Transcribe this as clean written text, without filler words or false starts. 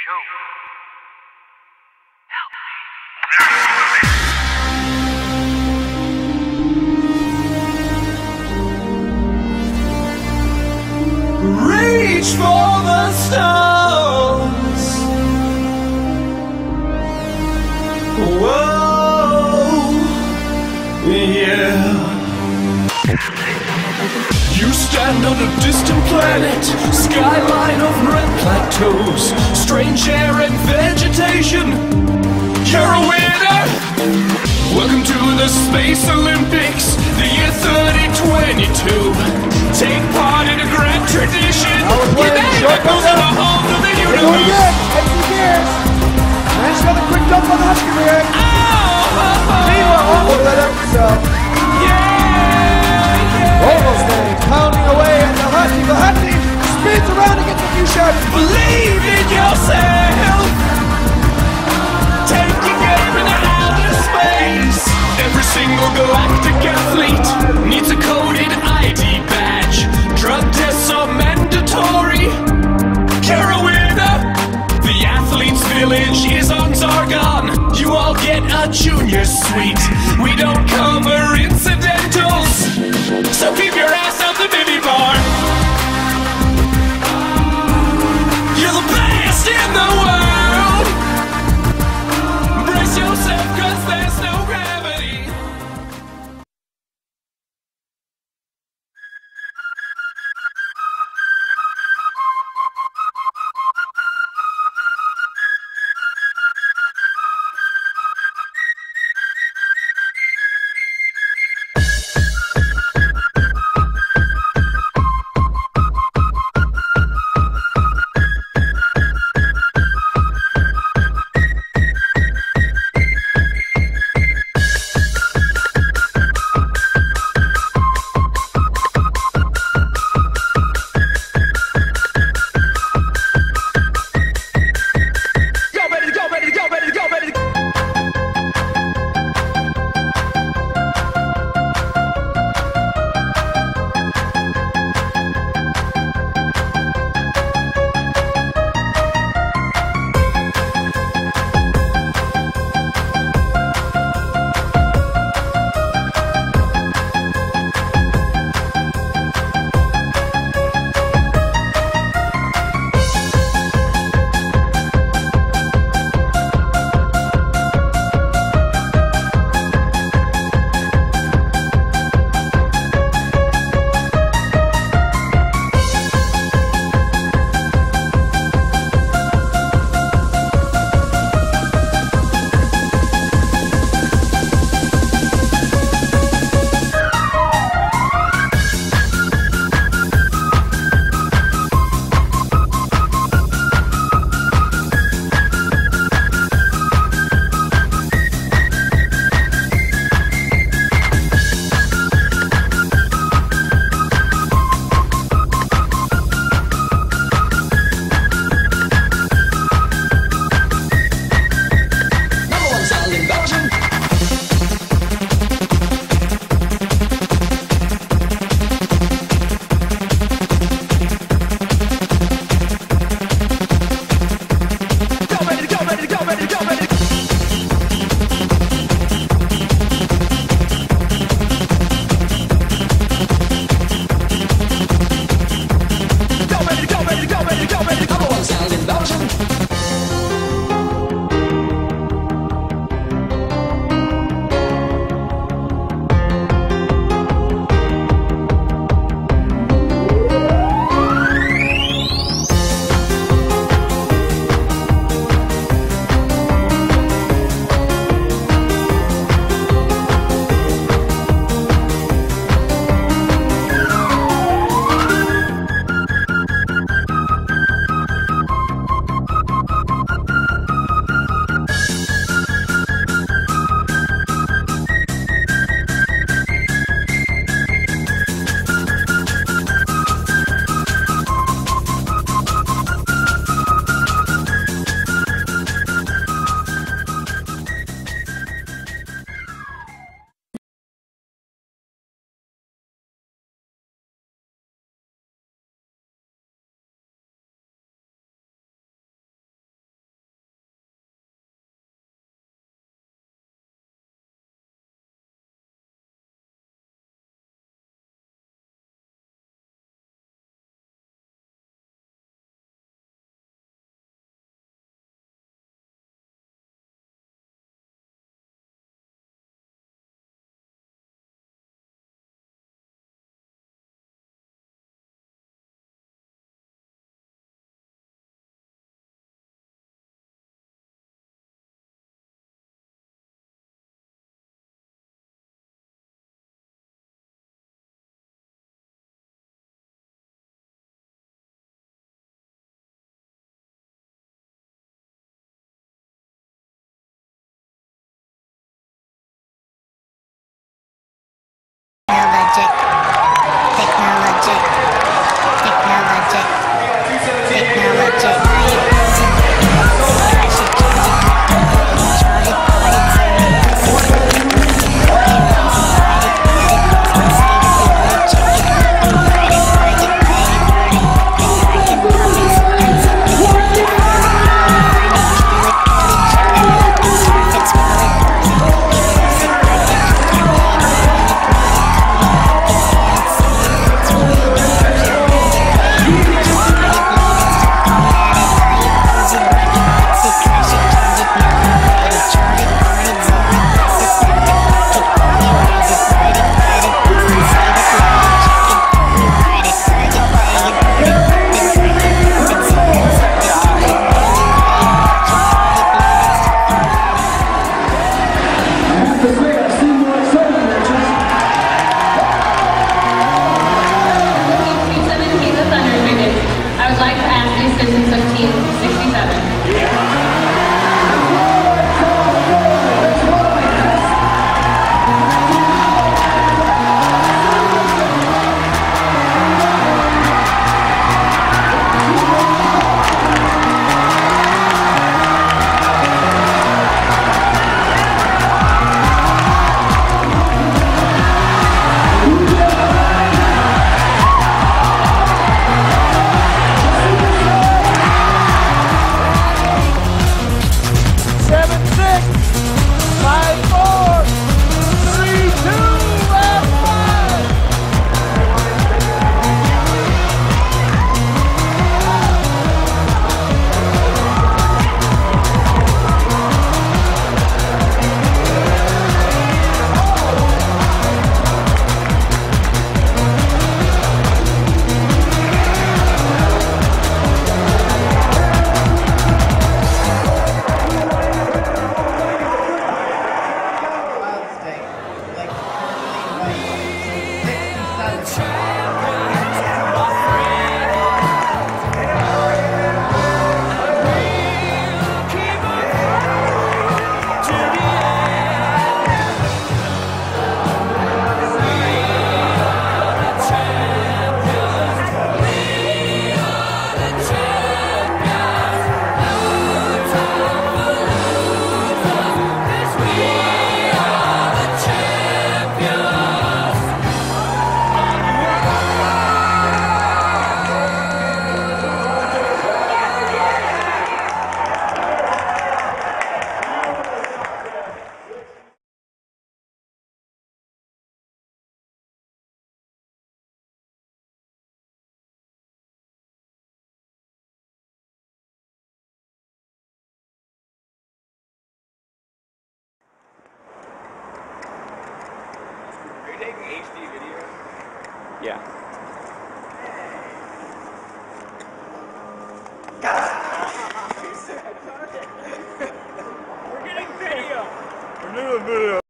Reach for the stars. Whoa, yeah. You stand on a distant planet, skyline of red plateaus, strange air and vegetation. You're a winner. Welcome to the Space Olympics, the year 3022. Take part in a grand tradition. Give angles in the halls of the universe. Do it again. Take some gears. And just got a quick dump on the Husky here. Meanwhile, hold that up yourself. Almost there. Pounding away at the Husky. The Husky spins around and gets a few shots. Believe in yourself. Take your game into outer space. Every single galactic athlete needs a coded ID badge. Drug tests are mandatory. you taking HD video? Yeah. We're getting video! We're doing video.